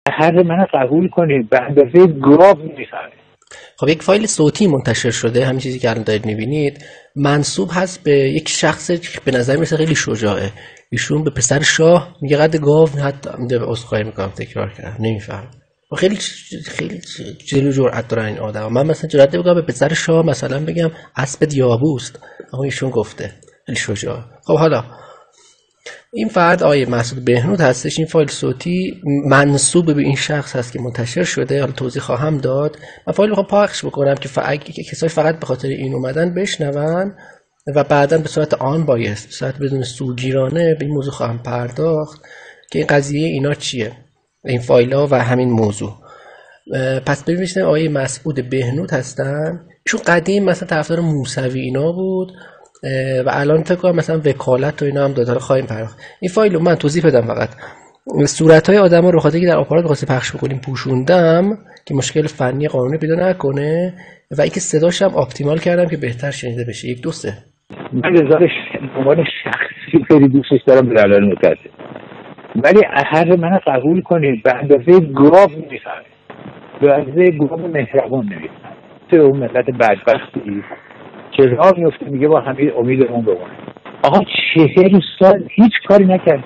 هر من قبول کنید به اندازه گاو میفهمید. خب یک فایل صوتی منتشر شده، همین چیزی که الان دارید میبینید، منسوب هست به یک شخص که به نظر میرسه خیلی شجاعه. ایشون به پسر شاه میگه قد گاو، حتی عذرخواهی میکنم تکرار کردم نمیفهم. خیلی جلو جرأت دارن این آدم. من مثلا جرأت بگم به پسر شاه مثلا بگم اسب دیابوست، اما ایشون گفته خیلی شجاع. خب حالا این فرد آقای مسعود بهنود هستش. این فایل صوتی منسوب به این شخص هست که منتشر شده. حالا توضیح خواهم داد. من فایل میخوام پخش بکنم که کسایی فقط به خاطر این اومدن بشنون و بعدا به صورت آن بایست، به صورت بدون سوگیرانه به این موضوع خواهم پرداخت که این قضیه اینا چیه، این فایل ها و همین موضوع. پس ببینید آقای مسعود بهنود هستن. ایشون قدیم مثلا طرفدار موسوی اینا بود و الان فکر کنم مثلا وکالت و اینا هم داد. حالا خواهیم پرداخت. این فایل رو من توضیح بدم فقط. صورت‌های آدم‌ها رو خاطر که در آپارات واسه پخش بکنیم پوشوندم که مشکل فنی قانونی پیدا نکنه و اینکه صداش هم آپتیمال کردم که بهتر شنیده بشه. 1 2 3. من رضاش عنوان شخصی خیلی دوستش دارم به علل متأسف، ولی هر من قبول کنید به اندازه گاو میفهمید، به اندازه گاو مهربان نمیفهمید. تو اون ملت بدبختی که راه میفته میگه با همین امیدمون بمونه. آقا 40 سال هیچ کاری نکرد،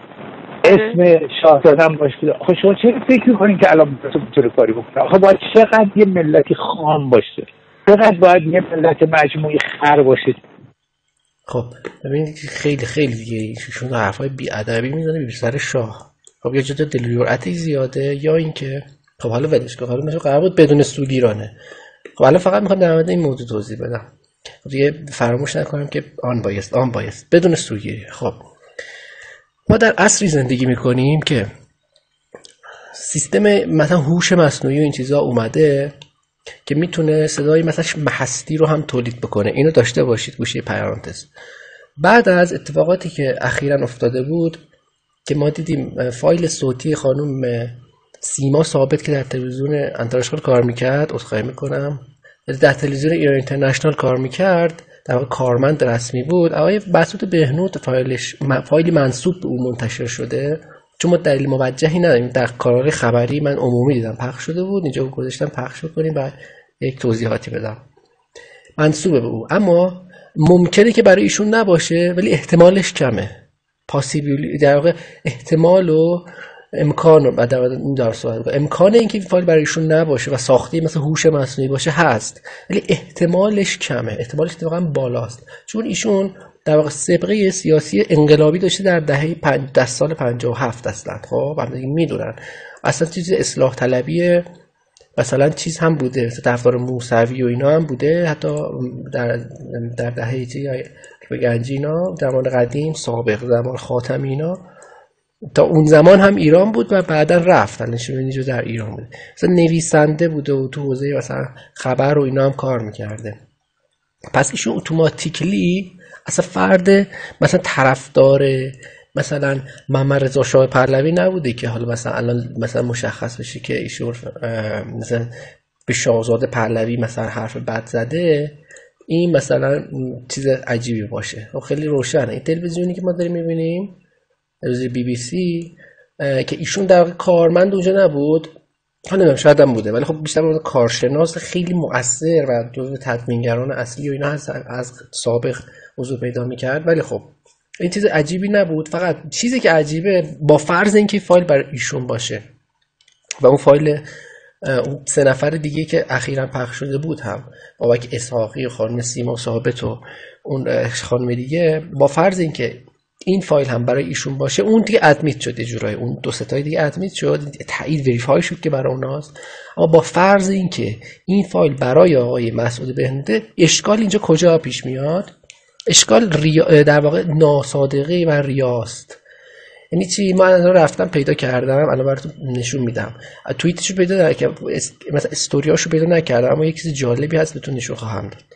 اسم شاهزاده‌ام باشه. آخه شما چرا فکر می‌کنین که الان میتونه کاری بکنه؟ آخه باید چقدر یه ملتی خام باشه، چقدر باید یه ملت مجموعی خر باشه. خب ببینید خیلی خیلی دیگه ایشون حرفای بی‌ادبی میزنه به سر شاه. خب یا جدا دل و جرأت زیاده یا اینکه خب حالا ولش کن، حالا میشه قرار بود بدون سوگیرانه. خب الان فقط میخوام در مورد این موضوع توضیح بدم. خب دیگه فراموش نکنم که آن بایست بدون سوگیری. خب ما در عصری زندگی میکنیم که سیستم مثلا هوش مصنوعی و این چیزا اومده که میتونه صدای مثلا هستی رو هم تولید بکنه. اینو داشته باشید گوشه پرانتز. بعد از اتفاقاتی که اخیراً افتاده بود که ما دیدیم فایل صوتی خانم سیما ثابت که در تلویزیون انترنشنال کار میکرد، عذرخواهی میکنم، در تلویزیون ایران اینترنشنال کار میکرد، در واقع کارمند رسمی بود. آقای مسعود بهنود فایلی منسوب به اون منتشر شده، چون ما دلیل موجهی نداریم. در کانال خبری من عمومی دیدم پخش شده بود، اینجا گذاشتم پخش کنیم و یک توضیحاتی بدم. منسوب به او، اما ممکنه که برای ایشون نباشه ولی احتمالش کمه. پاسیبیلی در واقع احتمال و امکان رو بعد این دار صحبت کنم. امکان اینکه این فایل برای ایشون نباشه و ساختی مثل هوش مصنوعی باشه هست، ولی احتمالش کمه، احتمالش واقعا بالاست، چون ایشون در واقع سابقه سیاسی انقلابی داشته در دهه سال 57 اصلا. خب همه میدونن اصلا چیز اصلاح طلبی مثلا چیز هم بوده، مثلا طرفدار موسوی و اینا هم بوده، حتی در دهه گنجی اینا زمان قدیم سابق زمان خاتمی اینا تا اون زمان هم ایران بود و بعدا رفت نشونی در ایران بود. مثلا نویسنده بوده و تو حوزه مثلا خبر و اینا هم کار میکرده. پس ایشون اتوماتیکلی اصلا فرد مثلا طرفدار مثلا محمد رضا شاه پهلوی نبوده که حالا مثلا الان مثلا مشخص بشه که ایشون مثلا به شاهزاده پهلوی مثلا حرف بد زده، این مثلا چیز عجیبی باشه. خب خیلی روشنه. این تلویزیونی که ما داریم میبینیم تلویزیون BBC که ایشون در کارمند اونجا نبود، حالا نمیدونم شاید هم بوده، ولی خب بیشتر اون کارشناس خیلی مؤثر و جزو تدوینگران اصلی و اینا از سابق حضور پیدا میکرد. ولی خب این چیز عجیبی نبود. فقط چیزی که عجیبه با فرض اینکه فایل برای ایشون باشه و اون فایل اون 3 نفر دیگه که اخیراً پخش شده بود هم بابک اسحاقی و خانم سیما ثابت و اون خانم دیگه، با فرض اینکه این فایل هم برای ایشون باشه، اون دیگه ادمیت شد، جورای اون 2 تای دیگه ادمیت شد، تایید وریفای شد که برای اوناست. اما با فرض اینکه این فایل برای آقای مسعود بهنوده، اشکال اینجا کجا پیش میاد؟ اشکال در واقع ناصادقی و ریاست. یعنی چی؟ من الان رفتم پیدا کردم، الان براتون نشون میدم. توییتشو پیدا نکردم، مثلا استوریاشو پیدا نکردم، اما یک چیز جالبی هست بهتون نشون خواهم داد.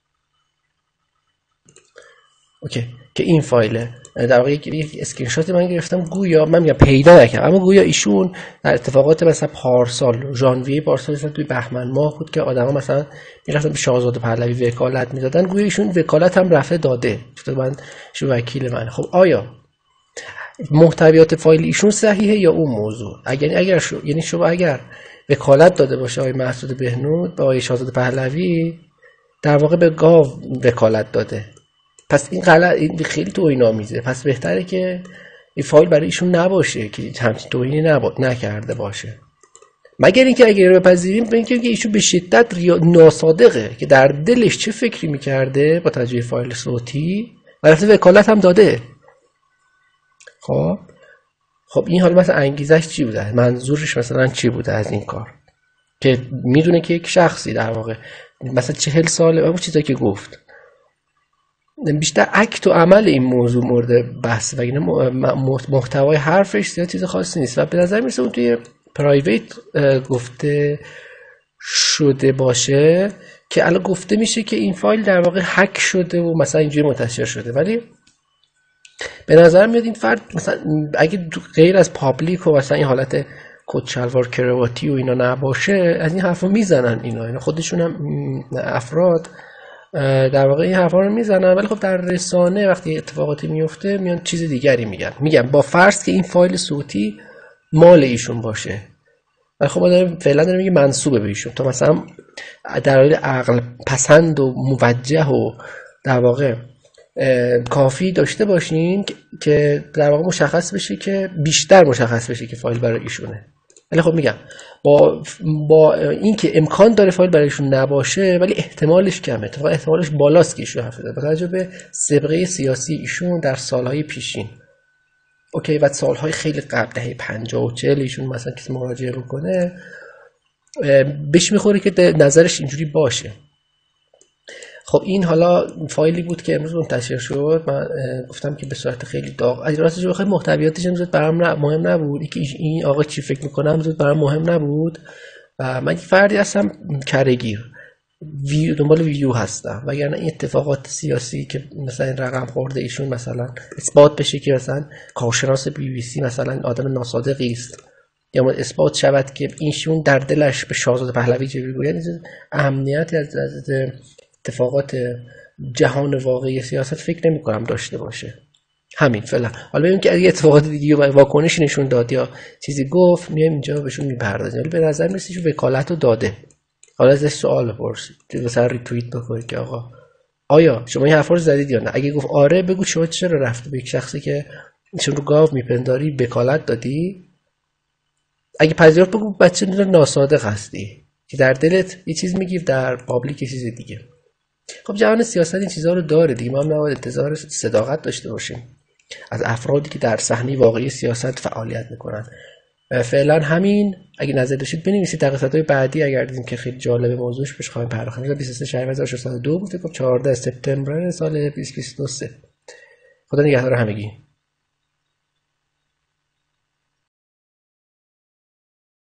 اوکی، که این فایله در واقع یک اسکرین شات من گرفتم، گویا من میگم پیدا نکردم، اما گویا ایشون در اتفاقات مثلا پارسال ژانویه پارسال مثلا توی بهمن ماه بود که آدما مثلا میرفتن به شاهزاده پهلوی وکالت میدادن، گویا ایشون وکالت هم رفته داده، چطور من شو وکیل من. خب آیا محتویات فایل ایشون صحیحه یا اون موضوع. یعنی شما اگر وکالت داده باشه آقای مسعود بهنود به آقای شاهزاده پهلوی، در واقع به گاو وکالت داده. پس این غلط، این خیلی توهین‌آمیزه. پس بهتره که این فایل برای ایشون نباشه که همچین توهینی نکرده باشه. مگر اینکه اگر بپذیریم به اینکه ایشون به شدت ناصادقه که در دلش چه فکری میکرده با توجه فایل صوتی و رفته وکالت هم داده. خب این حالا مثلا انگیزش چی بوده؟ منظورش مثلا چی بوده از این کار؟ که میدونه که یک شخصی در واقع مثلا 40 ساله، اون چیزایی که گفت بیشتر اکت و عمل این موضوع مورد بحث و اینا، محتوای حرفش زیاد چیز خاصی نیست و به نظر میرسه اون توی پرایویت گفته شده باشه که الان گفته میشه که این فایل در واقع هک شده و مثلا اینجوری منتشر شده. ولی به نظر میاد این فرد مثلا اگه غیر از پابلیک و مثلا این حالت کت شلوار کرواتی و اینا نباشه از این حرفا میزنن. اینا خودشون هم افراد در واقع این حرفا رو میزنن، ولی خب در رسانه وقتی اتفاقاتی میفته میان چیز دیگری میگن با فرض که این فایل صوتی مال ایشون باشه. ولی خب ما فعلا داریم میگه منسوبه به ایشون تا مثلا در حال عقل پسند و موجه و در واقع کافی داشته باشین که در واقع مشخص بشه که بیشتر مشخص بشه که فایل برای ایشونه. ولی خب میگم با اینکه امکان داره فایل برای ایشون نباشه ولی احتمالش کمه، اتفاقا احتمالش بالاست که ایشون حرف زده با توجه به سابقه سیاسی ایشون در سالهای پیشین. اوکی، بعد سالهای خیلی قبل دهه 50 و 40 ایشون مثلا کسی مراجعه میکنه بهش میخوره که نظرش اینجوری باشه. خب این حالا فایلی بود که امروز منتشر شد. من گفتم که به صورت خیلی داغ، از راستش بخوام محتویاتش امروز برام مهم نبود، که این آقا چی فکر میکنه امروز برام مهم نبود و من فردی هستم کره‌گیر، دنبال ویو هستم. وگرنه این اتفاقات سیاسی که مثلا این رقم خورده ایشون مثلا اثبات بشه که مثلا کارشناس BBC مثلا آدم ناصادقی است، یا اثبات شود که ایشون در دلش به شاهزاده پهلوی چه میگوید، اهمیتی از اتفاقات جهان واقعی سیاست فکر نمی کنم داشته باشه. همین فعلا. حالا ببینیم که اگه اتفاقات دیگه واکنشی نشون داد یا چیزی گفت میایم اینجا بهشون میپردازیم. ولی به نظر میاد که وکالت رو داده. حالا ازش سوال بپرسید، مثلا ریتوییت بکنید که آقا آیا شما این حرفا رو زدید یا نه؟ اگه گفت آره بگو شما چرا رفتی به یک شخصی که ایشون رو گاو میپنداری وکالت دادی؟ اگه پذیرفت بگو بچه ناصادق هستی که در دلت یه چیز میگی در پابلیک یه چیز دیگه. خب جهان سیاست این چیزها رو داره دیگه، ما هم نباید انتظار صداقت داشته باشیم از افرادی که در صحنه واقعی سیاست فعالیت میکنن. فعلا همین. اگه نظر داشتید بنویسید در قسمت‌های بعدی اگر دیدیم که خیلی جالب موضوعش بهش خواهیم پرداخت. 23 شهریور 1602 بود، 14 سپتامبر سال 2022. خدا نگهدار همگی.